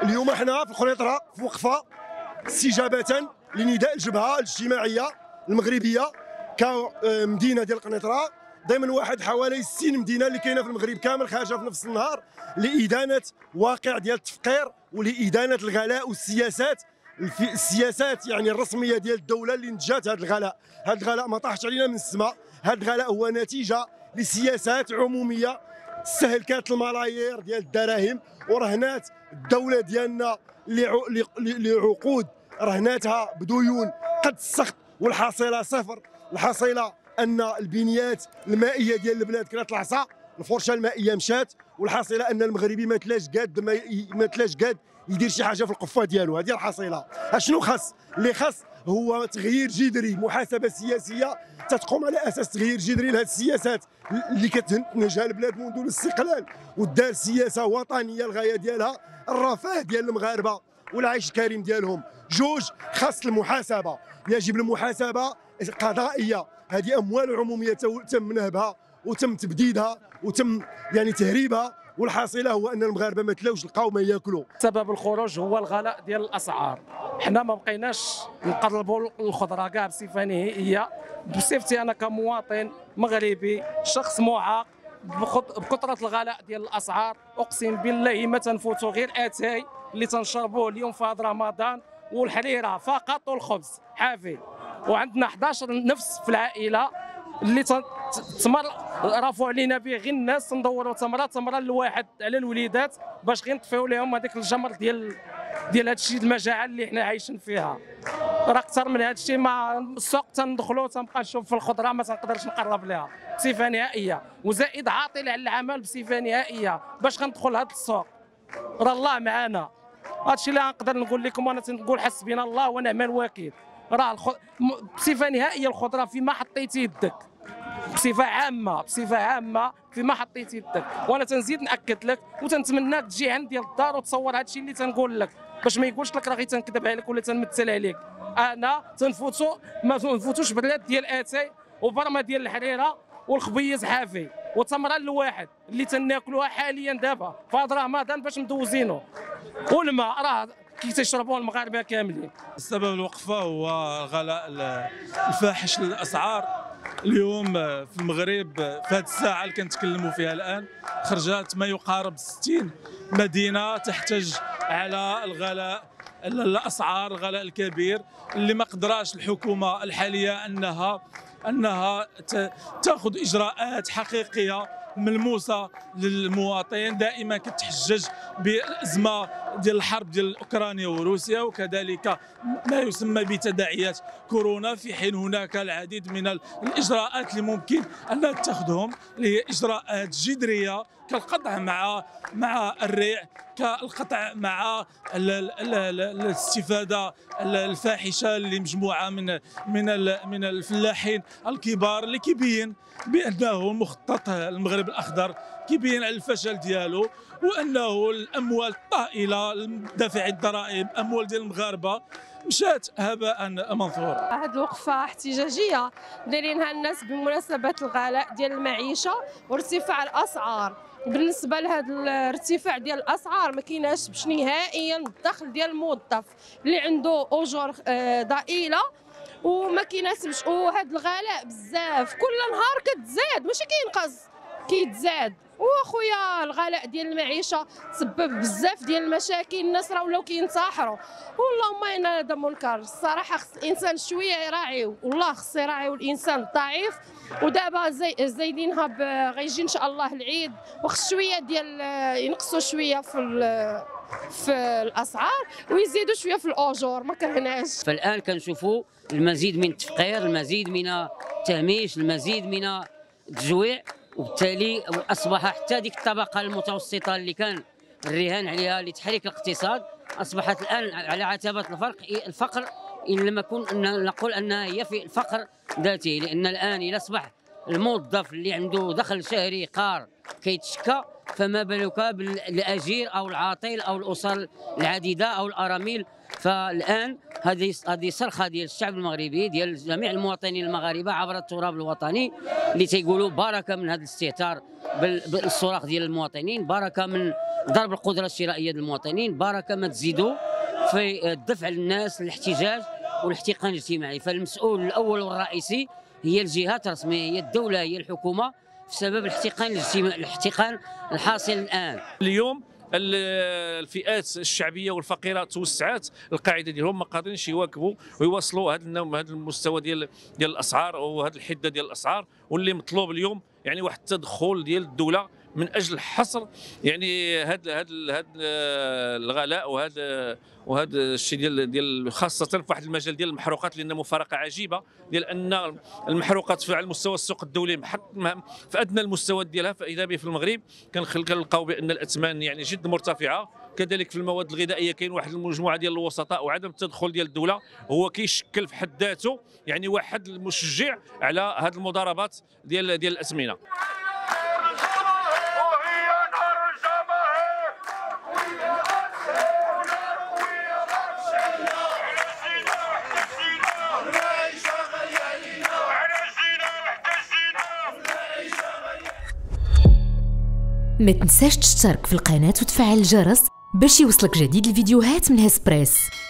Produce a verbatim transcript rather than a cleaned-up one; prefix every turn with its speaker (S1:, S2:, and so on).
S1: اليوم حنا في القنيطره في وقفه استجابه لنداء الجبهه الاجتماعيه المغربيه كمدينه ديال القنيطره ضمن واحد حوالي ستين مدينه اللي كاينه في المغرب كامل خارجه في نفس النهار لادانه واقع ديال التفقير ولادانه الغلاء والسياسات السياسات يعني الرسميه ديال الدوله اللي نتجات هذا الغلاء. هذا الغلاء ما طاحش علينا من السماء، هذا الغلاء هو نتيجه لسياسات عموميه استهلكات الملايير ديال الدراهم ورهنات الدوله ديالنا لعقود رهناتها بديون قد السخط والحاصله صفر. الحاصله ان البنيات المائيه ديال البلاد كانت العصا، الفرشه المائيه مشات، والحاصله ان المغربي ما تلاش قاد ما تلاش قاد يدير شي حاجه في القفه ديالو. هذه الحاصله. اشنو خاص؟ اللي خاص هو تغيير جذري، محاسبه سياسيه تتقوم على اساس تغيير جذري لهذه السياسات اللي كتنتجها البلاد منذ الاستقلال، ودار سياسه وطنيه الغايه ديالها الرفاه ديال المغاربه والعيش الكريم ديالهم. جوج، خاص المحاسبه، يجب المحاسبه قضائيه. هذه اموال عموميه تم نهبها وتم تبديدها وتم يعني تهريبها، والحاصله هو ان المغاربه ما تلاوش لقاو ما ياكلوا.
S2: سبب الخروج هو الغلاء ديال الاسعار. حنا ما بقيناش نقربوا الخضره كاع بصفه نهائيه. بصفتي انا كمواطن مغربي شخص معاق بكثره الغلاء ديال الاسعار، اقسم بالله ما تنفوتوا غير اتاي اللي تنشربوه اليوم في هذا رمضان والحريره فقط والخبز حافي. وعندنا أحد عشر نفس في العائله اللي تمر رافعوا علينا به غير الناس تندوروا تمره تمره لواحد على الوليدات باش غير نطفيو لهم هذيك الجمر ديال ديال هذا الشيء المجاعه اللي حنا عايشين فيها. راه اكثر من هذا الشيء ما السوق تندخلوا تنبقى نشوف في الخضره ما تنقدرش نقرب لها بصفه نهائيه، وزائد عاطل على العمل بصفه نهائيه باش غندخل هذا السوق. راه الله معنا. هذا الشيء اللي غنقدر نقول لكم وانا تنقول حسبنا الله ونعم الوكيل. راه الخ... بصفه نهائيه الخضره فيما حطيتي يدك بصفه عامه بصفه عامه فيما حطيتي يدك. وانا تنزيد ناكد لك وتنتمناك تجي عندي الدار وتصور هذا الشيء اللي تنقول لك باش ما يقولش لك راه غير تنكذب عليك ولا تنمثل عليك. انا تنفوتوا ما تنفوتوش بلاد ديال اتاي وبرمه ديال الحريره والخبيز حافي وتمره الواحد اللي تناكلوها حاليا دابا في هذا رمضان باش مدوزينه، والماء راه كي تشربوا المغاربه كاملين.
S3: السبب الوقفه هو غلاء الفاحش للاسعار. اليوم في المغرب في هذه الساعه اللي كنتكلموا فيها الان خرجت ما يقارب ستين مدينه تحتج على الغلاء الاسعار الغلاء الكبير اللي ما قدراش الحكومه الحاليه انها انها تاخذ اجراءات حقيقيه ملموسه للمواطن. دائما كتحجج بالازمه ديال الحرب ديال اوكرانيا وروسيا وكذلك ما يسمى بتداعيات كورونا، في حين هناك العديد من الاجراءات اللي ممكن ان تتخذهم اللي هي اجراءات جذريه كالقطع مع مع الريع، كالقطع مع الاستفاده الفاحشه اللي مجموعه من من من الفلاحين الكبار اللي كيبين بانه مخطط المغرب الاخضر كيبين على الفشل ديالو، وانه الاموال الطائله دافعي الضرائب اموال ديال المغاربه مشات هباء منثورا.
S4: هذه الوقفه احتجاجيه دايرينها الناس بمناسبه الغلاء ديال المعيشه وارتفاع الاسعار. بالنسبه لهذا الارتفاع ديال الاسعار ما كايناش نهائيا الدخل ديال الموظف اللي عنده اجور ضئيله وما كيناسبش. وهذا الغلاء بزاف كل نهار كتزاد ماشي كينقص كيتزاد. واخويا الغلاء ديال المعيشه تسبب بزاف ديال المشاكل، الناس راه ولاو كينتحروا. والله ما ان هذا منكر الصراحه. خص الانسان شويه يراعيو، والله خص يراعيو الانسان الضعيف. ودابا زي زايدينها غيجي ان شاء الله العيد وخص شويه ديال ينقصوا شويه في في الاسعار ويزيدوا شويه في الاجور ما كرهناش.
S5: فالان كنشوفوا المزيد من التفقير، المزيد من التهميش، المزيد من التجويع، وبالتالي اصبح حتى ديك الطبقه المتوسطه اللي كان الرهان عليها لتحريك الاقتصاد اصبحت الان على عتبه الفرق الفقر، ان لم نكن أن نقول انها هي في الفقر ذاته. لان الان اذا اصبح الموظف اللي عنده دخل شهري قار كيتشكى فما بالك بالاجير او العاطل او الاسر العديده او الارامل. فالان هذه هذه صرخه ديال الشعب المغربي، ديال جميع المواطنين المغاربه عبر التراب الوطني، اللي تيقولوا بركه من هذا الاستهتار بالصراخ ديال المواطنين، بركه من ضرب القدره الشرائيه ديال المواطنين، بركه ما تزيدوا في الدفع للناس للاحتجاج والاحتقان الاجتماعي. فالمسؤول الاول والرئيسي هي الجهات الرسميه، هي الدوله، هي الحكومه، بسبب الاحتقان الاجتماعي، الاحتقان الحاصل الان.
S6: اليوم الفئات الشعبيه والفقيره توسعات القاعده ديالهم، ما قادرينش يواكبوا ويواصلوا هذا النوع هذا المستوى ديال ديال الاسعار وهذه الحده ديال الاسعار، واللي مطلوب اليوم يعني واحد التدخل ديال الدوله من اجل حصر يعني هذا هذا هذا الغلاء وهذا وهذا الشيء ديال ديال خاصه في واحد المجال ديال المحروقات، لان مفارقه عجيبه ديال ان المحروقات على مستوى السوق الدولي في ادنى المستويات ديالها، فاذا به في المغرب كنلقاو بان الاثمان يعني جد مرتفعه. كذلك في المواد الغذائيه كاين واحد المجموعه ديال الوسطاء، وعدم التدخل ديال الدوله هو كيشكل في حد ذاته يعني واحد المشجع على هذه المضاربات ديال ديال الاثمنه.
S7: ما تنساش تشترك في القناة وتفعل الجرس باش يوصلك جديد الفيديوهات من هسبريس.